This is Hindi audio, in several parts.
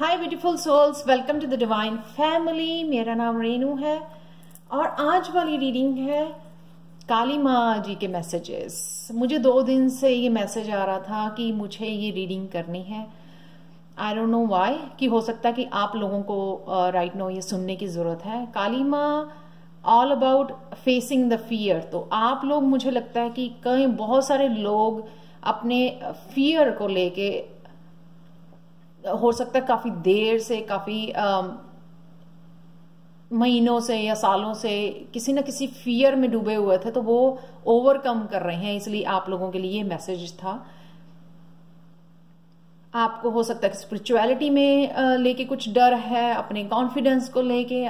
Hi beautiful souls, welcome to the divine family. मेरा नाम रेनू है और आज वाली रीडिंग है काली माँ जी के मैसेजेस। मुझे 2 दिन से ये मैसेज आ रहा था कि मुझे ये रीडिंग करनी है। आई डोंट नो व्हाई, कि हो सकता है कि आप लोगों को राइट नो ये सुनने की जरूरत है। काली माँ all about facing the fear. तो आप लोग, मुझे लगता है कि कई बहुत सारे लोग अपने फियर को लेके, हो सकता है काफी देर से, काफी महीनों से या सालों से किसी न किसी फियर में डूबे हुए थे, तो वो ओवरकम कर रहे हैं। इसलिए आप लोगों के लिए ये मैसेज था। आपको हो सकता है कि स्पिरिचुअलिटी में लेके कुछ डर है, अपने कॉन्फिडेंस को लेके,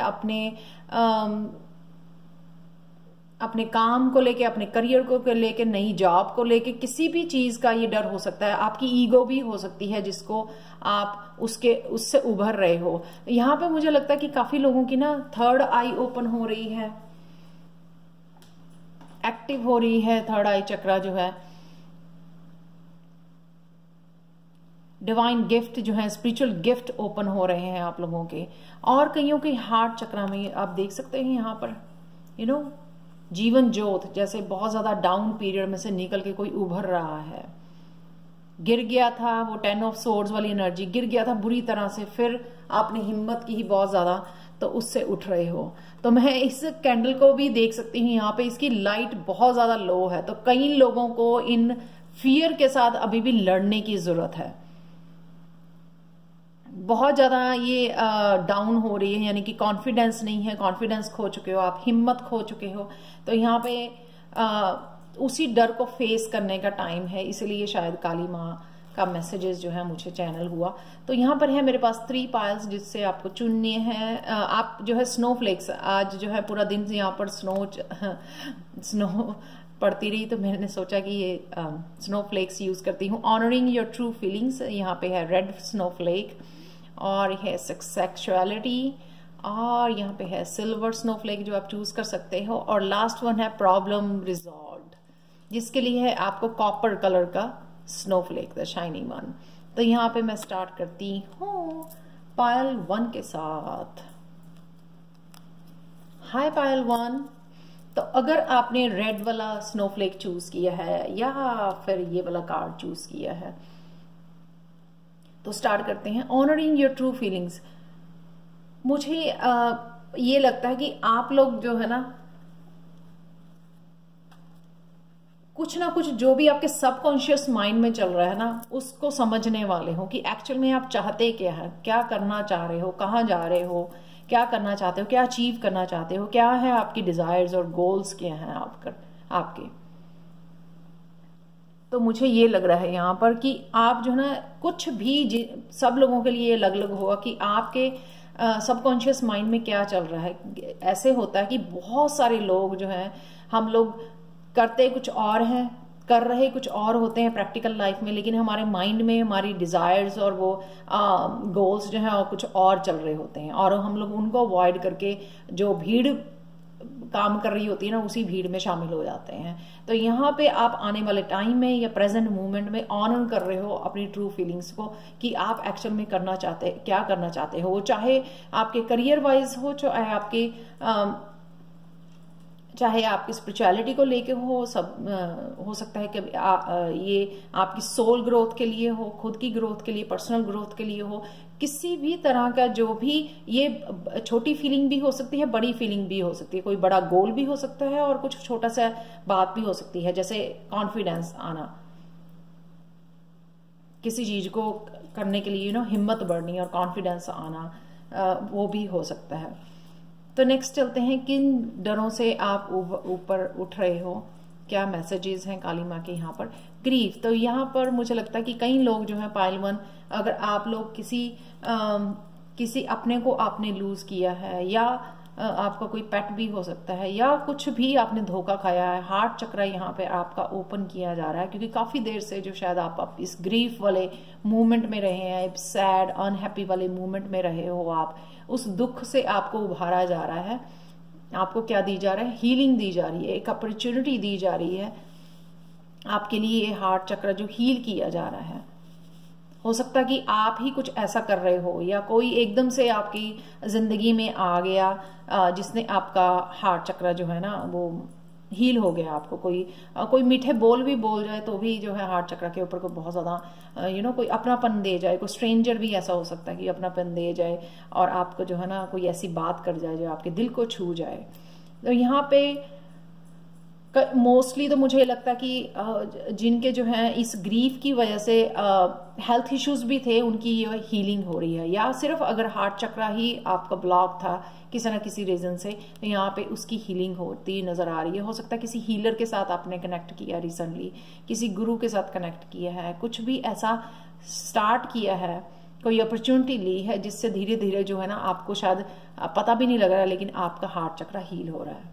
अपने काम को लेके, अपने करियर को लेके, नई जॉब को लेके, किसी भी चीज का ये डर हो सकता है। आपकी ईगो भी हो सकती है जिसको आप उससे उभर रहे हो। यहां पे मुझे लगता है कि काफी लोगों की ना थर्ड आई ओपन हो रही है, एक्टिव हो रही है। थर्ड आई चक्रा जो है, डिवाइन गिफ्ट जो है, स्पिरिचुअल गिफ्ट ओपन हो रहे हैं आप लोगों के। और कईयों के हार्ट चक्रा में आप देख सकते हैं यहाँ पर जीवन ज्योत, जैसे बहुत ज्यादा डाउन पीरियड में से निकल के कोई उभर रहा है। गिर गया था, वो 10 ऑफ सोर्ड्स वाली एनर्जी, गिर गया था बुरी तरह से, फिर आपने हिम्मत की ही बहुत ज्यादा, तो उससे उठ रहे हो। तो मैं इस कैंडल को भी देख सकती हूँ, यहाँ पे इसकी लाइट बहुत ज्यादा लो है। तो कई लोगों को इन फियर के साथ अभी भी लड़ने की जरूरत है। बहुत ज्यादा ये डाउन हो रही है, यानी कि कॉन्फिडेंस नहीं है, कॉन्फिडेंस खो चुके हो आप, हिम्मत खो चुके हो। तो यहाँ पे उसी डर को फेस करने का टाइम है। इसलिए शायद काली माँ का मैसेजेस जो है मुझे चैनल हुआ। तो यहाँ पर है मेरे पास 3 पायल्स जिससे आपको चुनने हैं। आप जो है स्नोफ्लेक्स, आज जो है पूरा दिन यहाँ पर स्नो पड़ती रही, तो मैंने सोचा कि ये स्नोफ्लेक्स यूज करती हूँ। ऑनरिंग योर ट्रू फीलिंग्स, यहाँ पे है रेड स्नोफ्लेक, और है सेक्सुअलिटी, और यहाँ पे है सिल्वर स्नोफ्लेक जो आप चूज कर सकते हो। और लास्ट वन है प्रॉब्लम रिजॉल्व्ड, जिसके लिए है आपको कॉपर कलर का स्नोफ्लेक, द शाइनी वन। तो यहाँ पे मैं स्टार्ट करती हूँ पायल 1 के साथ। हाय पायल 1। तो अगर आपने रेड वाला स्नोफ्लेक चूज किया है या फिर ये वाला कार्ड चूज किया है, तो स्टार्ट करते हैं। Honouring your true feelings. मुझे ये लगता है कि आप लोग जो है ना कुछ जो भी आपके सबकॉन्शियस माइंड में चल रहा है ना, उसको समझने वाले हो कि एक्चुअल में आप चाहते क्या है, क्या करना चाह रहे हो, कहाँ जा रहे हो, क्या करना चाहते हो, क्या अचीव करना चाहते हो, क्या है आपकी डिजायर्स और गोल्स क्या हैं आपके। तो मुझे ये लग रहा है यहाँ पर कि आप जो है ना कुछ भी, सब लोगों के लिए अलग अलग होगा कि आपके सबकॉन्शियस माइंड में क्या चल रहा है। ऐसे होता है कि बहुत सारे लोग जो हैं, हम लोग करते कुछ और हैं, कर रहे कुछ और होते हैं प्रैक्टिकल लाइफ में, लेकिन हमारे माइंड में हमारी डिजायर्स और वो गोल्स जो है और कुछ और चल रहे होते हैं, और हम लोग उनको अवॉइड करके जो भीड़ काम कर रही होती है ना, उसी भीड़ में शामिल हो जाते हैं। तो यहाँ पे आप आने वाले टाइम में या प्रेजेंट मोमेंट में ऑनर कर रहे हो अपनी ट्रू फीलिंग्स को, कि आप एक्चुअल में क्या करना चाहते हो। चाहे आपके करियर वाइज हो, चाहे आपकी स्पिरिचुअलिटी को लेके हो, सब हो सकता है कि ये आपकी सोल ग्रोथ के लिए हो, खुद की ग्रोथ के लिए, पर्सनल ग्रोथ के लिए हो। किसी भी तरह का जो भी, ये छोटी फीलिंग भी हो सकती है, बड़ी फीलिंग भी हो सकती है, कोई बड़ा गोल भी हो सकता है और कुछ छोटा सा बात भी हो सकती है, जैसे कॉन्फिडेंस आना, किसी चीज को करने के लिए हिम्मत बढ़नी और कॉन्फिडेंस आना, वो भी हो सकता है। तो नेक्स्ट चलते हैं, किन डरों से आप ऊपर उठ रहे हो, क्या मैसेजेस हैं काली माँ के यहाँ पर। ग्रीफ, तो यहाँ पर मुझे लगता है कि कई लोग जो है पायल 1, अगर आप लोग किसी अपने को आपने लूज किया है, या आपका कोई पेट भी हो सकता है, या कुछ भी आपने धोखा खाया है। हार्ट चक्रा यहाँ पे आपका ओपन किया जा रहा है, क्योंकि काफी देर से जो शायद आप इस ग्रीफ वाले मूवमेंट में रहे हैं, सैड अनहैप्पी वाले मूवमेंट में रहे हो, आप उस दुख से आपको उभारा जा रहा है। आपको क्या दी जा रहा है, हीलिंग दी जा रही है, एक अपॉर्चुनिटी दी जा रही है आपके लिए। हार्ट चक्र जो हील किया जा रहा है, हो सकता है कि आप ही कुछ ऐसा कर रहे हो या कोई एकदम से आपकी जिंदगी में आ गया जिसने आपका हार्ट चक्र जो है ना वो हील हो गया। आपको कोई मीठे बोल भी बोल जाए तो भी जो है हार्ट चक्र के ऊपर को बहुत ज्यादा कोई अपनापन दे जाए, कोई स्ट्रेंजर भी ऐसा हो सकता है कि अपनापन दे जाए और आपको जो है ना कोई ऐसी बात कर जाए जो आपके दिल को छू जाए। तो यहाँ पे मोस्टली तो मुझे लगता है कि जिनके जो है इस ग्रीफ की वजह से हेल्थ इश्यूज भी थे उनकी ये हीलिंग हो रही है, या सिर्फ अगर हार्ट चक्र ही आपका ब्लॉक था किसी ना किसी रीजन से तो यहाँ पे उसकी हीलिंग होती नजर आ रही है। हो सकता है किसी हीलर के साथ आपने कनेक्ट किया रिसेंटली, किसी गुरु के साथ कनेक्ट किया है, कुछ भी ऐसा स्टार्ट किया है, कोई अपॉर्चुनिटी ली है जिससे धीरे धीरे जो है ना आपको शायद पता भी नहीं लग रहा है लेकिन आपका हार्ट चक्र हील हो रहा है।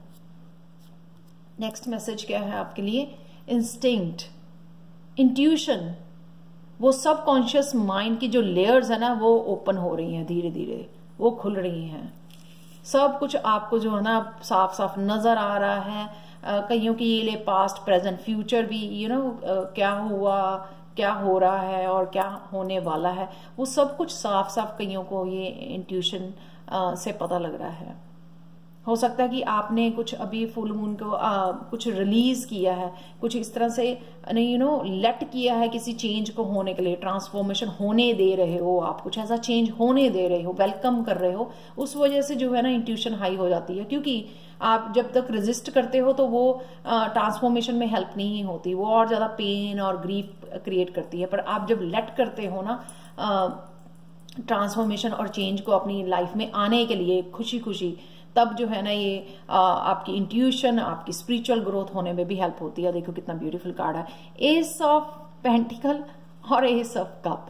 नेक्स्ट मैसेज क्या है आपके लिए? इंस्टिंक्ट, इंट्यूशन, वो सबकॉन्शियस माइंड की जो लेयर्स है ना वो ओपन हो रही हैं, धीरे धीरे वो खुल रही हैं। सब कुछ आपको जो है ना साफ साफ नजर आ रहा है। कईयों की ये पास्ट प्रेजेंट फ्यूचर भी क्या हुआ, क्या हो रहा है और क्या होने वाला है वो सब कुछ साफ साफ कईयों को ये इंट्यूशन से पता लग रहा है। हो सकता है कि आपने कुछ अभी फुल मून को कुछ रिलीज किया है, कुछ इस तरह से लेट किया है किसी चेंज को होने के लिए, ट्रांसफॉर्मेशन होने दे रहे हो आप, कुछ ऐसा चेंज होने दे रहे हो, वेलकम कर रहे हो। उस वजह से जो है ना इंट्यूशन हाई हो जाती है, क्योंकि आप जब तक रेजिस्ट करते हो तो वो ट्रांसफॉर्मेशन में हेल्प नहीं होती, वो और ज्यादा पेन और ग्रीफ क्रिएट करती है। पर आप जब लेट करते हो ना ट्रांसफॉर्मेशन और चेंज को अपनी लाइफ में आने के लिए खुशी खुशी, तब जो है ना ये आपकी इंट्यूशन, आपकी स्पिरिचुअल ग्रोथ होने में भी हेल्प होती है। देखो कितना ब्यूटीफुल कार्ड है, एस ऑफ पेंटिकल और एस ऑफ कप,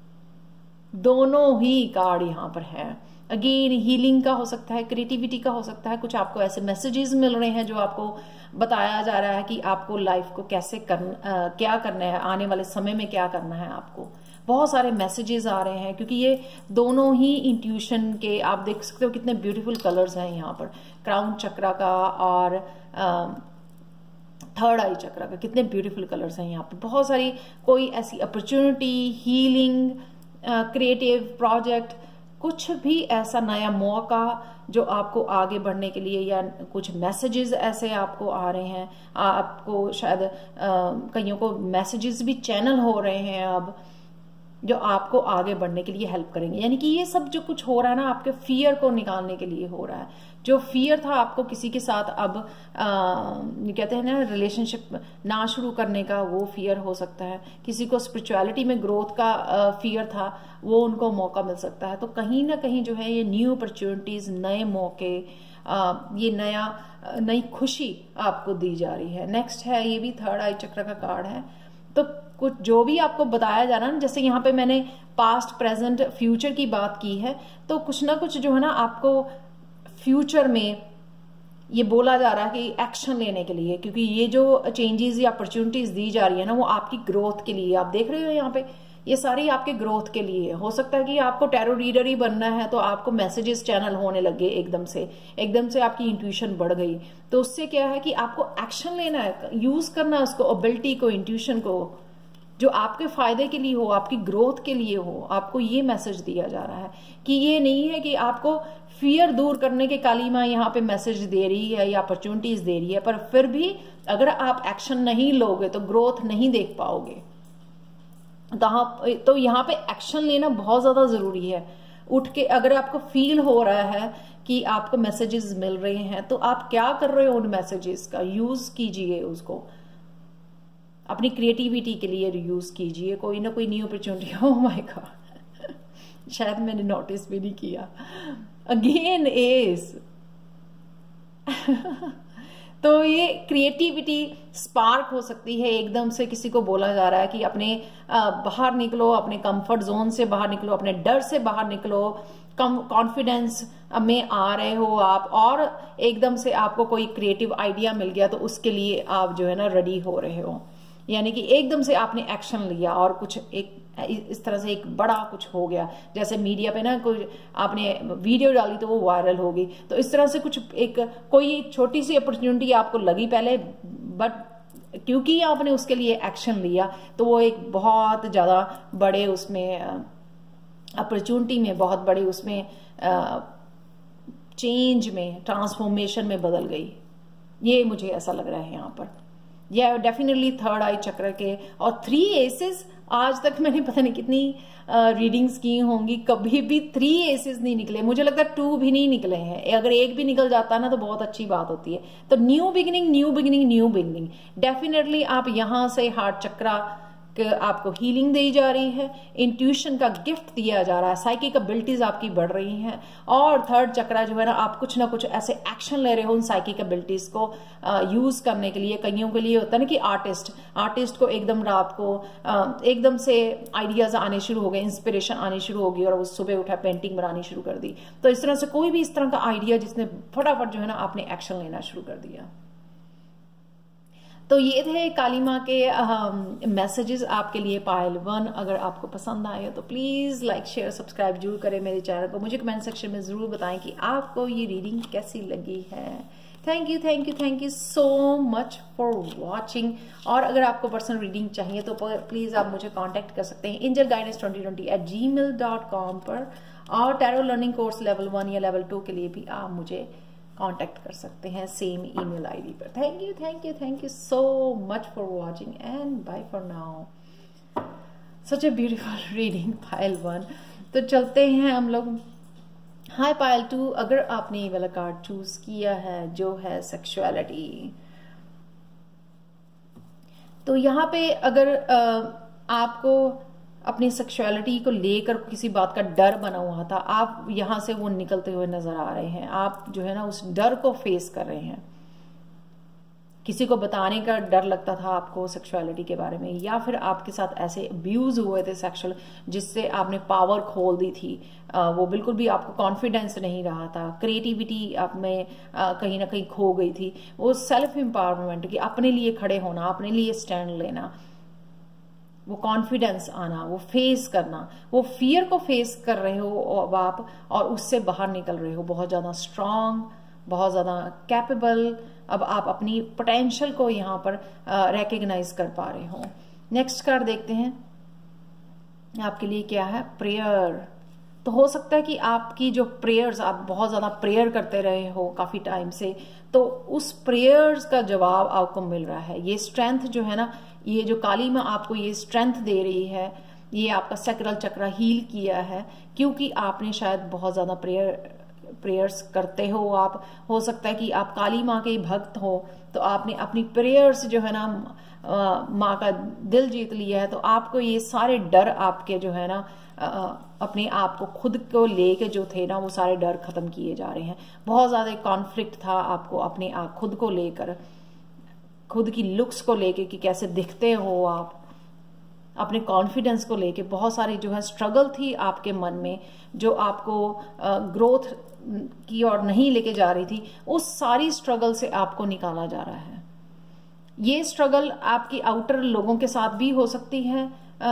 दोनों ही कार्ड यहाँ पर है। अगेन हीलिंग का हो सकता है, क्रिएटिविटी का हो सकता है, कुछ आपको ऐसे मैसेजेस मिल रहे हैं जो आपको बताया जा रहा है कि आपको लाइफ को कैसे क्या करना है, आने वाले समय में क्या करना है आपको। बहुत सारे मैसेजेस आ रहे हैं क्योंकि ये दोनों ही इंट्यूशन के, आप देख सकते हो कितने ब्यूटीफुल कलर्स हैं यहाँ पर, क्राउन चक्रा का और थर्ड आई चक्रा का, कितने ब्यूटीफुल कलर्स हैं यहाँ पर। बहुत सारी कोई ऐसी अपॉर्चुनिटी, हीलिंग, क्रिएटिव प्रोजेक्ट, कुछ भी ऐसा नया मौका जो आपको आगे बढ़ने के लिए, या कुछ मैसेजेस ऐसे आपको आ रहे हैं, आपको शायद कईयों को मैसेजेस भी चैनल हो रहे हैं अब जो आपको आगे बढ़ने के लिए हेल्प करेंगे। यानी कि ये सब जो कुछ हो रहा है ना आपके फियर को निकालने के लिए हो रहा है। जो फियर था आपको किसी के साथ अब कहते हैं ना रिलेशनशिप ना शुरू करने का, वो फियर हो सकता है। किसी को स्पिरिचुअलिटी में ग्रोथ का फियर था, वो उनको मौका मिल सकता है। तो कहीं ना कहीं जो है ये न्यू अपॉर्चुनिटीज, नए मौके, ये नई खुशी आपको दी जा रही है। नेक्स्ट है, ये भी थर्ड आई चक्र का कार्ड है। तो कुछ जो भी आपको बताया जा रहा है ना, जैसे यहाँ पे मैंने पास्ट प्रेजेंट फ्यूचर की बात की है, तो कुछ ना कुछ जो है ना आपको फ्यूचर में ये बोला जा रहा है कि एक्शन लेने के लिए, क्योंकि ये जो चेंजेस या अपॉर्चुनिटीज दी जा रही है ना वो आपकी ग्रोथ के लिए। आप देख रहे हो यहाँ पे ये सारी आपके ग्रोथ के लिए। हो सकता है कि आपको टैरो रीडर ही बनना है तो आपको मैसेजेस चैनल होने लगे एकदम से आपकी इंट्यूशन बढ़ गई। तो उससे क्या है कि आपको एक्शन लेना है, यूज करना है उसको, एबिलिटी को, इंट्यूशन को, जो आपके फायदे के लिए हो, आपकी ग्रोथ के लिए हो। आपको ये मैसेज दिया जा रहा है कि ये नहीं है कि आपको फियर दूर करने के काली माँ यहाँ पे मैसेज दे रही है या अपॉर्चुनिटीज दे रही है, पर फिर भी अगर आप एक्शन नहीं लोगे तो ग्रोथ नहीं देख पाओगे। तो यहाँ पे एक्शन लेना बहुत ज्यादा जरूरी है। उठ के अगर आपको फील हो रहा है कि आपको मैसेजेस मिल रहे हैं तो आप क्या कर रहे हो, उन मैसेजेस का यूज कीजिए, उसको अपनी क्रिएटिविटी के लिए यूज कीजिए। कोई ना कोई new opportunity, oh my god, शायद मैंने नोटिस भी नहीं किया। अगेन एस तो ये क्रिएटिविटी स्पार्क हो सकती है। एकदम से किसी को बोला जा रहा है कि अपने बाहर निकलो, अपने कंफर्ट जोन से बाहर निकलो, अपने डर से बाहर निकलो, कॉन्फिडेंस में आ रहे हो आप, और एकदम से आपको कोई क्रिएटिव आइडिया मिल गया तो उसके लिए आप जो है ना रेडी हो रहे हो। यानी कि एकदम से आपने एक्शन लिया और कुछ एक इस तरह से एक बड़ा कुछ हो गया। जैसे मीडिया पे ना कोई आपने वीडियो डाली तो वो वायरल होगी, तो इस तरह से कुछ कोई छोटी सी अपॉर्चुनिटी आपको लगी पहले, बट क्योंकि आपने उसके लिए एक्शन लिया तो वो एक बहुत ज़्यादा बड़े उसमें अपॉर्चुनिटी में, बहुत बड़े उसमें चेंज में, ट्रांसफॉर्मेशन में बदल गई। ये मुझे ऐसा लग रहा है यहाँ पर। यह डेफिनेटली थर्ड आई चक्र के, और 3 एसेस, आज तक मैंने पता नहीं कितनी रीडिंग्स की होंगी, कभी भी 3 एसेस नहीं निकले। मुझे लगता है 2 भी नहीं निकले हैं। अगर एक भी निकल जाता ना तो बहुत अच्छी बात होती है। तो new beginning, new beginning, new beginning, definitely आप यहां से हार्ट चक्रा आपको हीलिंग दी जा रही है, इंट्यूशन का गिफ्ट दिया जा रहा है, साइकिक एबिलिटीज आपकी बढ़ रही हैं, और थर्ड चक्रा जो है ना, आप कुछ ना कुछ ऐसे एक्शन ले रहे हो उन साइकिक एबिलिटीज को यूज करने के लिए। कईयों के लिए होता है ना कि आर्टिस्ट को एकदम रात को एकदम से आइडियाज आने शुरू हो गए, इंस्पिरेशन आनी शुरू होगी, और वो सुबह उठा पेंटिंग बनानी शुरू कर दी। तो इस तरह से कोई भी इस तरह का आइडिया जिसने फटाफट जो है ना आपने एक्शन लेना शुरू कर दिया। तो ये थे काली माँ के मैसेजेस आपके लिए पायल 1। अगर आपको पसंद आए तो प्लीज लाइक, शेयर, सब्सक्राइब जरूर करें मेरे चैनल को। मुझे कमेंट सेक्शन में जरूर बताएं कि आपको ये रीडिंग कैसी लगी है। Thank you so much for watching. और अगर आपको पर्सनल रीडिंग चाहिए तो प्लीज आप मुझे कांटेक्ट कर सकते हैं angelguidance2020@gmail.com पर, और टैरो लर्निंग कोर्स लेवल 1 या लेवल 2 के लिए भी आप मुझे कांटेक्ट कर सकते हैं सेम ईमेल आईडी पर। Thank you so much for watching and bye for now. Such a beautiful reading Payal 1। तो चलते हैं हम लोग हाय पायल 2। अगर आपने ये वाला कार्ड चूज किया है जो है सेक्सुअलिटी, तो यहाँ पे अगर आपको अपनी सेक्सुअलिटी को लेकर किसी बात का डर बना हुआ था, आप यहां से वो निकलते हुए नजर आ रहे हैं। आप जो है ना उस डर को फेस कर रहे हैं। किसी को बताने का डर लगता था आपको सेक्सुअलिटी के बारे में, या फिर आपके साथ ऐसे अब्यूज हुए थे सेक्सुअल, जिससे आपने पावर खोल दी थी। वो बिल्कुल भी आपको कॉन्फिडेंस नहीं रहा था, क्रिएटिविटी आप में कहीं ना कहीं खो गई थी। वो सेल्फ एम्पावरमेंट की, अपने लिए खड़े होना, अपने लिए स्टैंड लेना, वो कॉन्फिडेंस आना, वो फेस करना, वो फियर को फेस कर रहे हो आप, और उससे बाहर निकल रहे हो बहुत ज्यादा स्ट्रांग, बहुत ज्यादा कैपेबल। अब आप अपनी पोटेंशियल को यहाँ पर रिकॉग्नाइज कर पा रहे हो। नेक्स्ट कार्ड देखते हैं आपके लिए क्या है, प्रेयर। तो हो सकता है कि आपकी जो प्रेयर्स, आप बहुत ज्यादा प्रेयर करते रहे हो काफी टाइम से, तो उस प्रेयर्स का जवाब आपको मिल रहा है। ये स्ट्रेंथ जो है ना, ये जो काली माँ आपको ये स्ट्रेंथ दे रही है, ये आपका सैक्रल चक्र हील किया है, क्योंकि आपने शायद बहुत ज्यादा प्रेयर्स करते हो। आप हो सकता है कि आप काली माँ के भक्त हो, तो आपने अपनी प्रेयर्स जो है ना माँ का दिल जीत लिया है। तो आपको ये सारे डर आपके जो है ना अपने आप को, खुद को लेके जो थे ना, वो सारे डर खत्म किए जा रहे हैं। बहुत ज्यादा कॉन्फ्लिक्ट था आपको अपने आप, खुद को लेकर, खुद की लुक्स को लेके कि कैसे दिखते हो आप, अपने कॉन्फिडेंस को लेके बहुत सारी जो है स्ट्रगल थी आपके मन में, जो आपको ग्रोथ की ओर नहीं लेके जा रही थी। उस सारी स्ट्रगल से आपको निकाला जा रहा है। ये स्ट्रगल आपकी आउटर लोगों के साथ भी हो सकती है,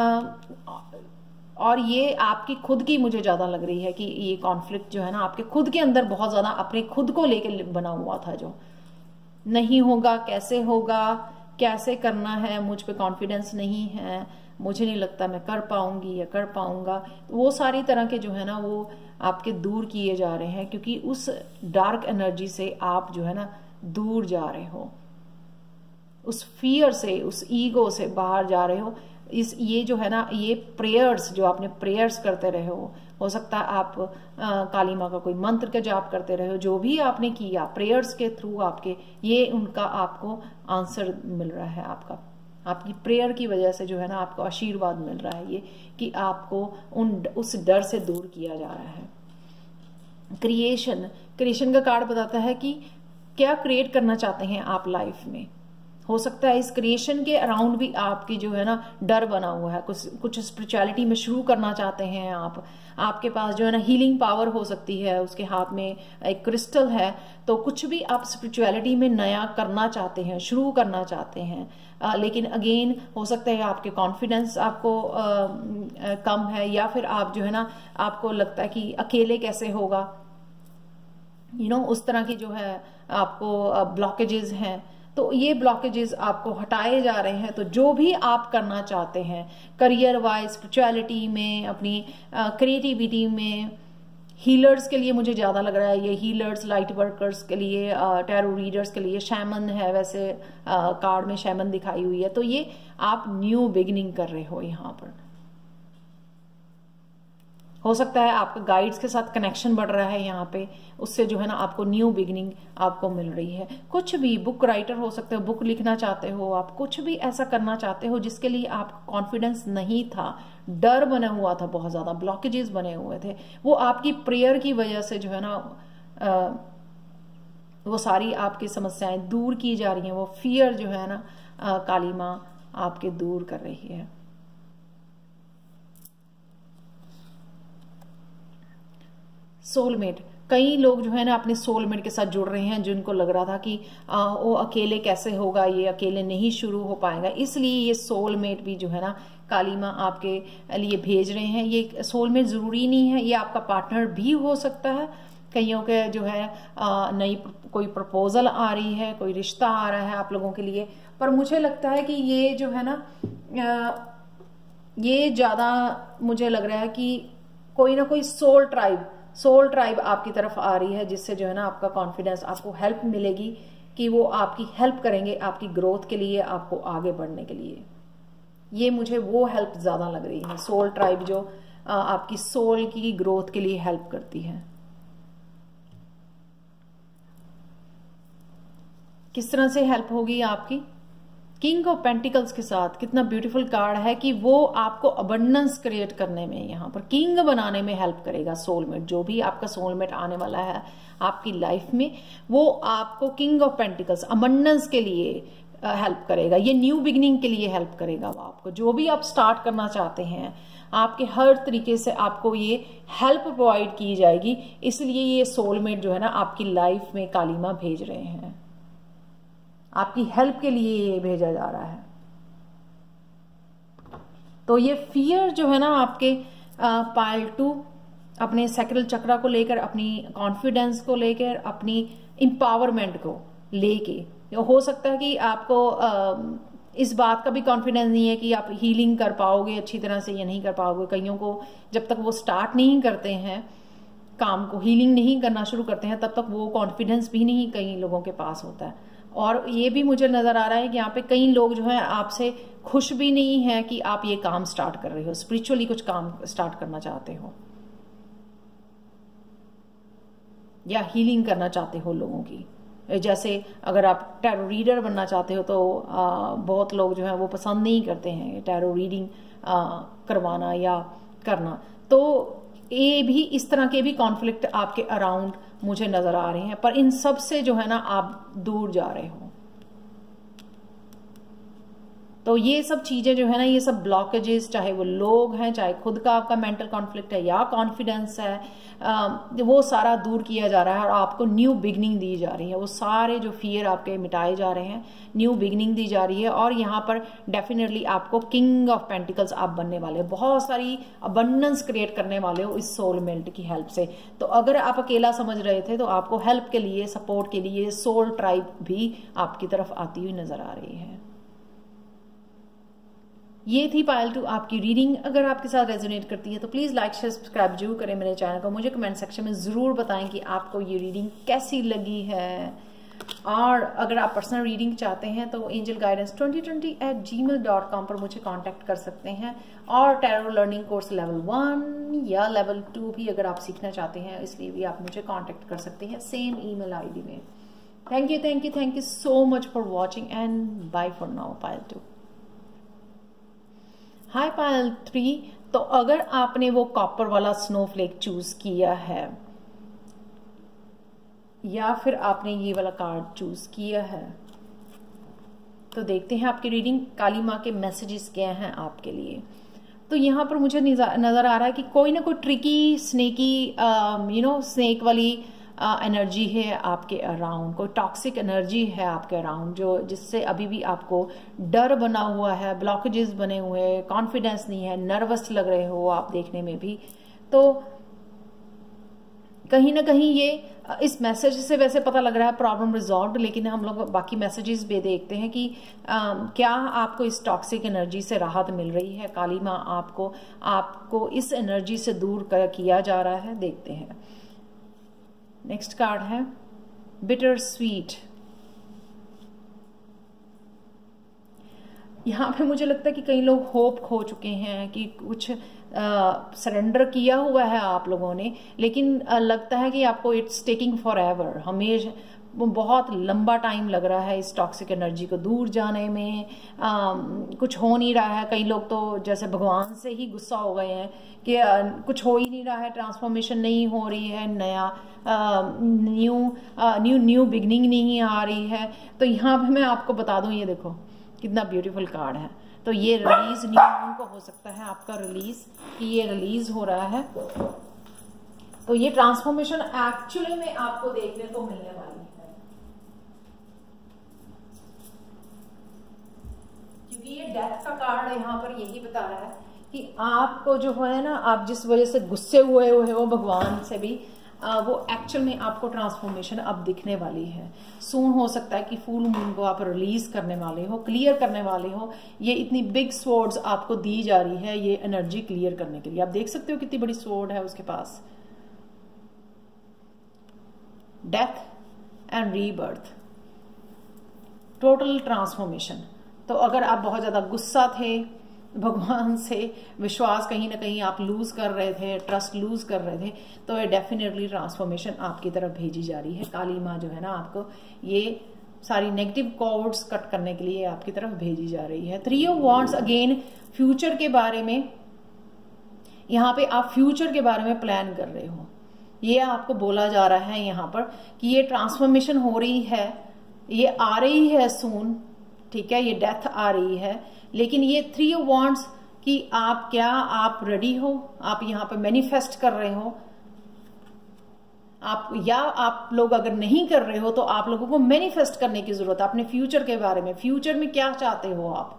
और ये आपकी खुद की मुझे ज्यादा लग रही है कि ये कॉन्फ्लिक्ट जो है ना आपके खुद के अंदर बहुत ज्यादा अपने खुद को लेके बना हुआ था, जो नहीं होगा, कैसे होगा, कैसे करना है, मुझ पे कॉन्फिडेंस नहीं है, मुझे नहीं लगता मैं कर पाऊंगी या कर पाऊंगा। वो सारी तरह के जो है ना वो आपके दूर किए जा रहे हैं, क्योंकि उस डार्क एनर्जी से आप जो है ना दूर जा रहे हो, उस फियर से, उस ईगो से बाहर जा रहे हो। ये जो है ना, ये प्रेयर्स जो आपने प्रेयर्स करते रहे हो सकता है आप काली माँ का कोई मंत्र का जाप करते रहे हो, जो भी आपने किया प्रेयर्स के थ्रू आपके, ये उनका आपको आंसर मिल रहा है। आपकी प्रेयर की वजह से जो है ना आपको आशीर्वाद मिल रहा है, ये कि आपको उस डर से दूर किया जा रहा है। क्रिएशन का कार्ड बताता है कि क्या क्रिएट करना चाहते हैं आप लाइफ में। हो सकता है इस क्रिएशन के अराउंड भी आपकी जो है ना डर बना हुआ है, कुछ स्पिरिचुअलिटी में शुरू करना चाहते हैं आप। आपके पास जो है ना हीलिंग पावर हो सकती है, उसके हाथ में एक क्रिस्टल है, तो कुछ भी आप स्पिरिचुअलिटी में नया करना चाहते हैं, शुरू करना चाहते हैं। लेकिन अगेन हो सकता है आपके कॉन्फिडेंस आपको कम है, या फिर आप जो है ना आपको लगता है कि अकेले कैसे होगा, उस तरह की जो है आपको ब्लॉकेजेस हैं। तो ये ब्लॉकेजेस आपको हटाए जा रहे हैं। तो जो भी आप करना चाहते हैं करियर वाइज, स्पिरिचुअलिटी में, अपनी क्रिएटिविटी में, हीलर्स के लिए मुझे ज्यादा लग रहा है ये, हीलर्स, लाइट वर्कर्स के लिए, टैरो रीडर्स के लिए, शैमन है, वैसे कार्ड में शैमन दिखाई हुई है। तो ये आप न्यू बिगिनिंग कर रहे हो यहाँ पर। हो सकता है आपका गाइड्स के साथ कनेक्शन बढ़ रहा है यहाँ पे, उससे जो है ना आपको न्यू बिगिनिंग आपको मिल रही है। कुछ भी, बुक राइटर हो सकते हो, बुक लिखना चाहते हो आप, कुछ भी ऐसा करना चाहते हो जिसके लिए आपका कॉन्फिडेंस नहीं था, डर बना हुआ था, बहुत ज्यादा ब्लॉकेजेस बने हुए थे, वो आपकी प्रेयर की वजह से जो है ना वो सारी आपकी समस्याएं दूर की जा रही हैं। वो फियर जो है ना काली माँ आपके दूर कर रही है। सोलमेट, कई लोग जो है ना अपने सोलमेट के साथ जुड़ रहे हैं, जिनको लग रहा था कि वो अकेले कैसे होगा, ये अकेले नहीं शुरू हो पाएगा, इसलिए ये सोलमेट भी जो है ना काली माँ आपके लिए भेज रहे हैं। ये सोलमेट जरूरी नहीं है, ये आपका पार्टनर भी हो सकता है। कईयों के जो है नई कोई प्रपोजल आ रही है, कोई रिश्ता आ रहा है आप लोगों के लिए, पर मुझे लगता है कि ये जो है ना ये ज्यादा मुझे लग रहा है कि कोई ना कोई सोल ट्राइब आपकी तरफ आ रही है, जिससे जो है ना आपका कॉन्फिडेंस, आपको हेल्प मिलेगी कि वो आपकी हेल्प करेंगे आपकी ग्रोथ के लिए, आपको आगे बढ़ने के लिए। ये मुझे वो हेल्प ज्यादा लग रही है, सोल ट्राइब जो आपकी सोल की ग्रोथ के लिए हेल्प करती है। किस तरह से हेल्प होगी आपकी? किंग ऑफ पेंटिकल्स के साथ कितना ब्यूटीफुल कार्ड है कि वो आपको अबंडेंस क्रिएट करने में, यहाँ पर किंग बनाने में हेल्प करेगा। सोलमेट, जो भी आपका सोलमेट आने वाला है आपकी लाइफ में, वो आपको किंग ऑफ पेंटिकल्स अबंडेंस के लिए हेल्प करेगा। ये न्यू बिगिनिंग के लिए हेल्प करेगा। वो आपको जो भी आप स्टार्ट करना चाहते हैं, आपके हर तरीके से आपको ये हेल्प प्रोवाइड की जाएगी। इसलिए ये सोलमेट जो है ना आपकी लाइफ में काली माँ भेज रहे हैं, आपकी हेल्प के लिए ये भेजा जा रहा है। तो ये फियर जो है ना आपके पाइल 2 अपने सैक्रल चक्रा को लेकर, अपनी कॉन्फिडेंस को लेकर, अपनी एम्पावरमेंट को लेके, हो सकता है कि आपको इस बात का भी कॉन्फिडेंस नहीं है कि आप हीलिंग कर पाओगे अच्छी तरह से या नहीं कर पाओगे। कईयों को जब तक वो स्टार्ट नहीं करते हैं काम को, हीलिंग नहीं करना शुरू करते हैं, तब तक वो कॉन्फिडेंस भी नहीं कई लोगों के पास होता है। और ये भी मुझे नजर आ रहा है कि यहाँ पे कई लोग जो है आपसे खुश भी नहीं है कि आप ये काम स्टार्ट कर रहे हो, स्पिरिचुअली कुछ काम स्टार्ट करना चाहते हो या हीलिंग करना चाहते हो लोगों की। जैसे अगर आप टैरो रीडर बनना चाहते हो तो बहुत लोग जो है वो पसंद नहीं करते हैं टैरो रीडिंग करवाना या करना। तो ये भी, इस तरह के भी कॉन्फ्लिक्ट आपके अराउंड मुझे नजर आ रहे हैं, पर इन सब से जो है ना आप दूर जा रहे हो। तो ये सब चीजें जो है ना, ये सब ब्लॉकेजेस, चाहे वो लोग हैं, चाहे खुद का आपका मेंटल कॉन्फ्लिक्ट है या कॉन्फिडेंस है, वो सारा दूर किया जा रहा है और आपको न्यू बिगनिंग दी जा रही है। वो सारे जो फियर आपके मिटाए जा रहे हैं, न्यू बिगनिंग दी जा रही है। और यहाँ पर डेफिनेटली आपको किंग ऑफ पेंटिकल्स आप बनने वाले हो, बहुत सारी अबंडेंस क्रिएट करने वाले हो इस सोलमेट की हेल्प से। तो अगर आप अकेला समझ रहे थे तो आपको हेल्प के लिए, सपोर्ट के लिए सोल ट्राइब भी आपकी तरफ आती हुई नजर आ रही है। ये थी पायल 2 आपकी रीडिंग। अगर आपके साथ रेजोनेट करती है तो प्लीज लाइक शेयर सब्सक्राइब जरूर करें मेरे चैनल को। मुझे कमेंट सेक्शन में जरूर बताएं कि आपको ये रीडिंग कैसी लगी है। और अगर आप पर्सनल रीडिंग चाहते हैं तो angelguidance2020@gmail.com पर मुझे कांटेक्ट कर सकते हैं। और टैरो लर्निंग कोर्स लेवल 1 या लेवल 2 भी अगर आप सीखना चाहते हैं, इसलिए भी आप मुझे कांटेक्ट कर सकते हैं सेम ईमेल आईडी में। Thank you so much for watching and bye for now Payal 2। Hi Payal 3, तो अगर आपने वो कॉपर वाला स्नोफ्लेक चूज किया है या फिर आपने ये वाला कार्ड चूज किया है, तो देखते हैं आपकी रीडिंग, काली माँ के मैसेजेस क्या हैं आपके लिए। तो यहाँ पर मुझे नजर आ रहा है कि कोई ना कोई ट्रिकी स्नेकी स्नेक वाली एनर्जी है आपके अराउंड, कोई टॉक्सिक एनर्जी है आपके अराउंड, जो जिससे अभी भी आपको डर बना हुआ है, ब्लॉकेजेस बने हुए हैं, कॉन्फिडेंस नहीं है, नर्वस लग रहे हो आप देखने में भी। तो कहीं ना कहीं ये इस मैसेज से वैसे पता लग रहा है प्रॉब्लम रिजॉल्व, लेकिन हम लोग बाकी मैसेजेस भी देखते हैं कि क्या आपको इस टॉक्सिक एनर्जी से राहत मिल रही है। काली माँ आपको इस एनर्जी से दूर किया जा रहा है। देखते हैं। नेक्स्ट कार्ड है बिटर स्वीट। यहाँ पे मुझे लगता है कि कई लोग होप खो चुके हैं कि कुछ सरेंडर किया हुआ है आप लोगों ने, लेकिन लगता है कि आपको इट्स टेकिंग फॉर एवर, हमेशा बहुत लंबा टाइम लग रहा है इस टॉक्सिक एनर्जी को दूर जाने में। कुछ हो नहीं रहा है। कई लोग तो जैसे भगवान से ही गुस्सा हो गए हैं कि कुछ हो ही नहीं रहा है, ट्रांसफॉर्मेशन नहीं हो रही है, नया न्यू बिगनिंग नहीं आ रही है। तो यहाँ पे मैं आपको बता दूं, ये देखो कितना ब्यूटीफुल कार्ड है। तो ये रिलीज न्यू मून को हो सकता है आपका रिलीज, कि ये रिलीज हो रहा है। तो ये ट्रांसफॉर्मेशन एक्चुअली में आपको देखने को मिलने वाली है, क्योंकि ये डेथ का कार्ड यहाँ पर यही बता रहा है कि आपको जो है ना, आप जिस वजह से गुस्से हुए हो भगवान से भी, वो एक्चुअल में आपको ट्रांसफॉर्मेशन अब दिखने वाली है। सून हो सकता है कि फुल मून को आप रिलीज करने वाले हो, क्लियर करने वाले हो। ये इतनी बिग स्वॉर्ड्स आपको दी जा रही है ये एनर्जी क्लियर करने के लिए। आप देख सकते हो कितनी बड़ी स्वॉर्ड है उसके पास। Death and rebirth, total transformation. तो अगर आप बहुत ज्यादा गुस्सा थे, भगवान से विश्वास कहीं ना कहीं आप लूज कर रहे थे, ट्रस्ट लूज कर रहे थे, तो ये डेफिनेटली ट्रांसफॉर्मेशन आपकी तरफ भेजी जा रही है। काली माँ जो है ना, आपको ये सारी नेगेटिव कॉर्ड्स कट करने के लिए आपकी तरफ भेजी जा रही है। 3 ऑफ वांड्स, अगेन फ्यूचर के बारे में, यहाँ पे आप फ्यूचर के बारे में प्लान कर रहे हो। ये आपको बोला जा रहा है यहाँ पर कि ये ट्रांसफॉर्मेशन हो रही है, ये आ रही है सून, ठीक है, ये डेथ आ रही है। लेकिन ये 3 ऑफ वांड्स कि आप रेडी हो, आप यहाँ पे मैनिफेस्ट कर रहे हो, आप लोग अगर नहीं कर रहे हो तो आप लोगों को मैनिफेस्ट करने की जरूरत है अपने फ्यूचर के बारे में। फ्यूचर में क्या चाहते हो आप,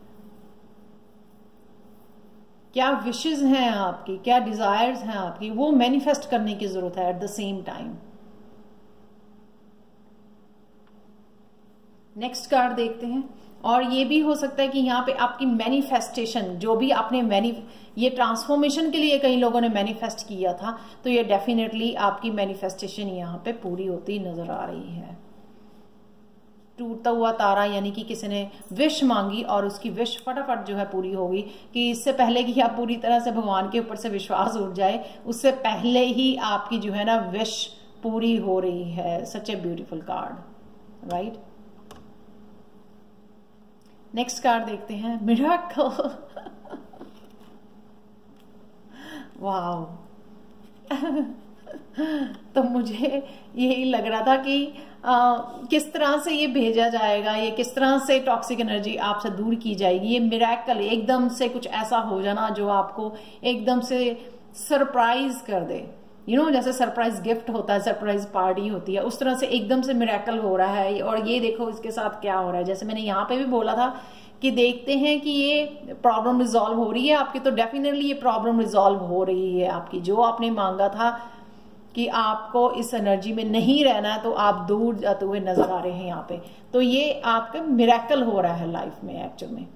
क्या विशेस हैं आपकी, क्या डिजायर्स हैं आपकी, वो मैनिफेस्ट करने की जरूरत है at the same time. Next card देखते हैं। और ये भी हो सकता है कि यहाँ पे आपकी मैनिफेस्टेशन, जो भी आपने ये ट्रांसफॉर्मेशन के लिए कई लोगों ने मैनिफेस्ट किया था, तो ये डेफिनेटली आपकी मैनिफेस्टेशन यहाँ पे पूरी होती नजर आ रही है। टूटता हुआ तारा, यानी कि किसी ने विश मांगी और उसकी विश फटाफट जो है पूरी होगी, कि इससे पहले कि आप पूरी तरह से भगवान के ऊपर से विश्वास उठ जाए, उससे पहले ही आपकी जो है ना विश पूरी हो रही है। Such a beautiful card, right. Next card देखते हैं, मिरेकल। वाओ। तो मुझे यही लग रहा था कि किस तरह से ये भेजा जाएगा, ये किस तरह से टॉक्सिक एनर्जी आपसे दूर की जाएगी। ये मिरेकल, एकदम से कुछ ऐसा हो जाना जो आपको एकदम से सरप्राइज कर दे। जैसे सरप्राइज गिफ्ट होता है, सरप्राइज पार्टी होती है, उस तरह से एकदम से मिरेकल हो रहा है। और ये देखो इसके साथ क्या हो रहा है। जैसे मैंने यहाँ पे भी बोला था कि देखते हैं कि ये प्रॉब्लम रिजॉल्व हो रही है आपकी, तो डेफिनेटली ये प्रॉब्लम रिजॉल्व हो रही है आपकी। जो आपने मांगा था कि आपको इस एनर्जी में नहीं रहना है, तो आप दूर जाते हुए नजर आ रहे हैं यहाँ पे। तो ये आपका मिरेकल हो रहा है लाइफ में एक्चुअल में।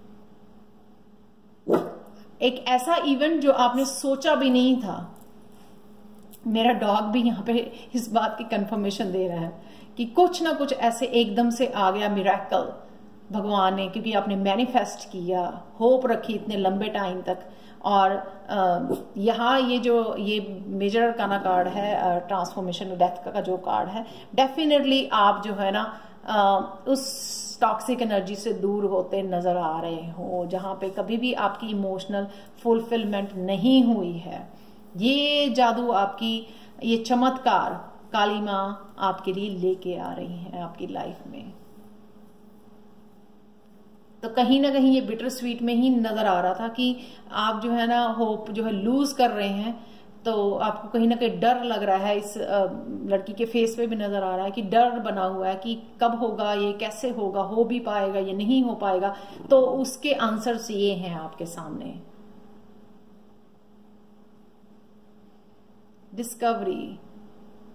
एक ऐसा इवेंट जो आपने सोचा भी नहीं था। मेरा डॉग भी यहाँ पे इस बात की कंफर्मेशन दे रहा है कि कुछ ना कुछ ऐसे एकदम से आ गया मिरेकल भगवान ने, क्योंकि आपने मैनिफेस्ट किया, होप रखी इतने लंबे टाइम तक। और यहाँ ये मेजर अरकाना कार्ड है, ट्रांसफॉर्मेशन डेथ का जो कार्ड है, डेफिनेटली आप जो है ना उस टॉक्सिक एनर्जी से दूर होते नजर आ रहे हो, जहां पे कभी भी आपकी इमोशनल फुलफिलमेंट नहीं हुई है। ये जादू, आपकी ये चमत्कार काली माँ आपके लिए लेके आ रही है आपकी लाइफ में। तो कहीं ना कहीं ये बिटर स्वीट में ही नजर आ रहा था कि आप जो है ना होप जो है लूज कर रहे हैं। तो आपको कहीं ना कहीं डर लग रहा है, इस लड़की के फेस पे भी नजर आ रहा है कि डर बना हुआ है कि कब होगा, ये कैसे होगा, हो भी पाएगा, ये नहीं हो पाएगा। तो उसके आंसर्स ये हैं आपके सामने। डिस्कवरी,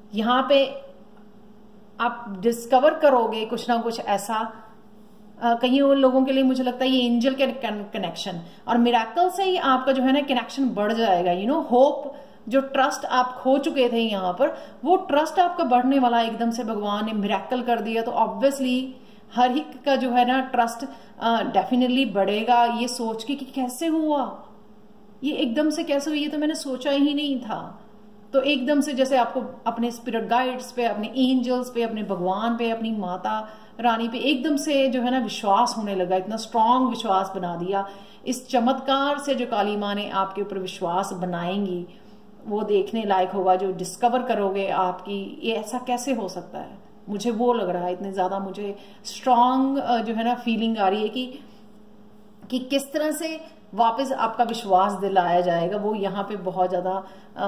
यहाँ पे आप डिस्कवर करोगे कुछ ना कुछ ऐसा। कहीं उन लोगों के लिए मुझे लगता है ये एंजल के कनेक्शन और मिरेकल से ही आपका जो है ना कनेक्शन बढ़ जाएगा। होप, जो ट्रस्ट आप खो चुके थे यहाँ पर, वो ट्रस्ट आपका बढ़ने वाला एकदम से भगवान ने मिरेकल कर दिया। तो ऑब्वियसली हर एक का जो है ना ट्रस्ट डेफिनेटली बढ़ेगा, ये सोच के कि कैसे हुआ, ये एकदम से कैसे हुई, ये तो मैंने सोचा ही नहीं था। तो एकदम से जैसे आपको अपने स्पिरिट गाइड्स पे, अपने एंजल्स पे, अपने भगवान पे, अपनी माता रानी पे एकदम से जो है ना विश्वास होने लगा, इतना स्ट्रांग विश्वास बना दिया। इस चमत्कार से जो काली माँ ने आपके ऊपर विश्वास बनाएंगी वो देखने लायक होगा। जो डिस्कवर करोगे आपकी ये ऐसा कैसे हो सकता है, मुझे वो लग रहा है, इतने ज्यादा मुझे स्ट्रांग जो है ना फीलिंग आ रही है कि किस तरह से वापस आपका विश्वास दिलाया जाएगा। वो यहाँ पे बहुत ज्यादा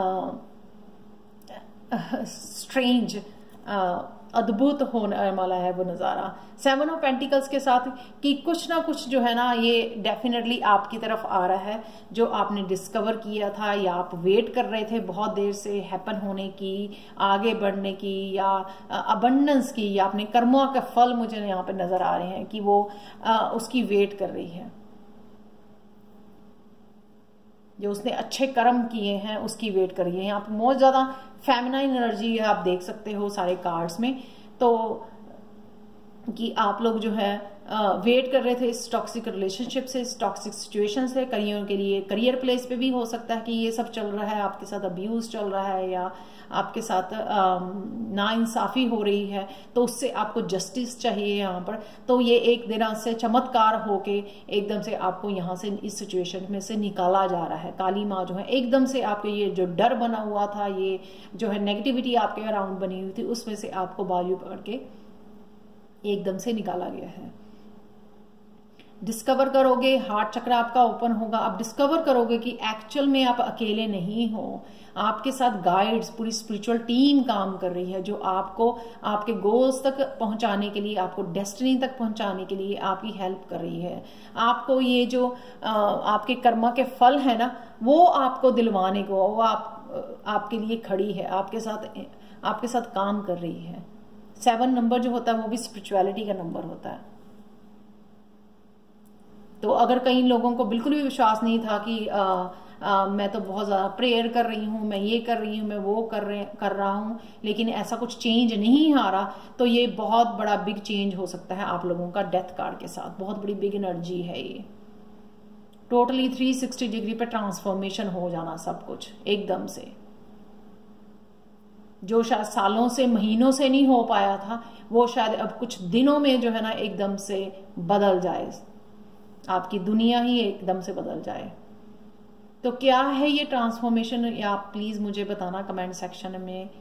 स्ट्रेंज, अद्भुत होने वाला है वो नजारा 7 ऑफ पेंटिकल्स के साथ, कि कुछ ना कुछ जो है ना ये डेफिनेटली आपकी तरफ आ रहा है। जो आपने डिस्कवर किया था या आप वेट कर रहे थे बहुत देर से हैपन होने की, आगे बढ़ने की, या अबंडेंस की, या अपने कर्मों का फल मुझे यहाँ पे नजर आ रहे हैं कि वो उसकी वेट कर रही है। जो उसने अच्छे कर्म किए हैं उसकी वेट कर रही है। यहाँ पे बहुत ज्यादा फेमिनाइन एनर्जी है, आप देख सकते हो सारे कार्ड्स में। तो कि आप लोग जो है वेट कर रहे थे इस टॉक्सिक रिलेशनशिप से, इस टॉक्सिक सिचुएशन से। करियर के लिए, करियर प्लेस पे भी हो सकता है कि ये सब चल रहा है, आपके साथ अब्यूज चल रहा है या आपके साथ नाइंसाफी हो रही है, तो उससे आपको जस्टिस चाहिए यहाँ पर। तो ये एक दिन से चमत्कार होके एकदम से आपको यहाँ से इस सिचुएशन में से निकाला जा रहा है। काली माँ जो है एकदम से आपके ये जो डर बना हुआ था, ये जो है नेगेटिविटी आपके अराउंड बनी हुई थी, उसमें से आपको बाजू पकड़ के एकदम से निकाला गया है। डिस्कवर करोगे, हार्ट चक्र आपका ओपन होगा। आप डिस्कवर करोगे कि एक्चुअल में आप अकेले नहीं हो, आपके साथ गाइड्स, पूरी स्पिरिचुअल टीम काम कर रही है, जो आपको आपके गोल्स तक पहुंचाने के लिए, आपको डेस्टिनी तक पहुंचाने के लिए आपकी हेल्प कर रही है। आपको ये जो आपके कर्मा के फल है ना, वो आपको दिलवाने को, वो आपके लिए खड़ी है, आपके साथ काम कर रही है। 7 नंबर जो होता है वो भी स्पिरिचुअलिटी का नंबर होता है। तो अगर कई लोगों को बिल्कुल भी विश्वास नहीं था कि मैं तो बहुत ज्यादा प्रेयर कर रही हूँ, मैं ये कर रही हूँ, मैं वो कर रहा हूँ, लेकिन ऐसा कुछ चेंज नहीं आ रहा, तो ये बहुत बड़ा बिग चेंज हो सकता है आप लोगों का डेथ कार्ड के साथ। बहुत बड़ी बिग एनर्जी है ये। टोटली 360 डिग्री पे ट्रांसफॉर्मेशन हो जाना, सब कुछ एकदम से। जो शायद सालों से, महीनों से नहीं हो पाया था, वो शायद अब कुछ दिनों में जो है ना एकदम से बदल जाए, आपकी दुनिया ही एकदम से बदल जाए। तो क्या है ये ट्रांसफॉर्मेशन, या आप प्लीज मुझे बताना कमेंट सेक्शन में।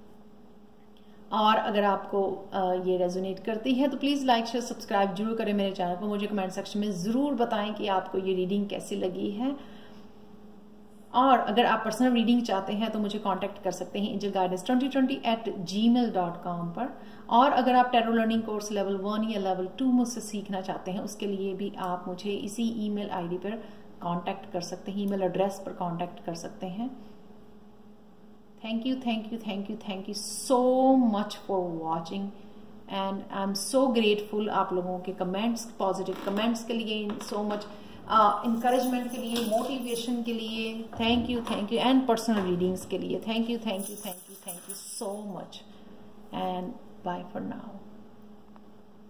और अगर आपको ये रेजोनेट करती है तो प्लीज लाइक शेयर सब्सक्राइब जरूर करें मेरे चैनल को। मुझे कमेंट सेक्शन में जरूर बताएं कि आपको ये रीडिंग कैसी लगी है। और अगर आप पर्सनल रीडिंग चाहते हैं तो मुझे कांटेक्ट कर सकते हैं angelguidance2020@gmail.com पर। और अगर आप टैरो लर्निंग कोर्स लेवल 1 या लेवल 2 मुझसे सीखना चाहते हैं, उसके लिए भी आप मुझे इसी ईमेल आईडी पर कांटेक्ट कर सकते हैं, ईमेल एड्रेस पर कांटेक्ट कर सकते हैं। Thank you, thank you, thank you, thank you so much for watching and I am so grateful आप लोगों के कमेंट्स, पॉजिटिव कमेंट्स के लिए, सो मच इंकरेजमेंट के लिए, मोटिवेशन के लिए। Thank you and personal readings के लिए thank you, thank you, thank you, thank you so much and bye for now.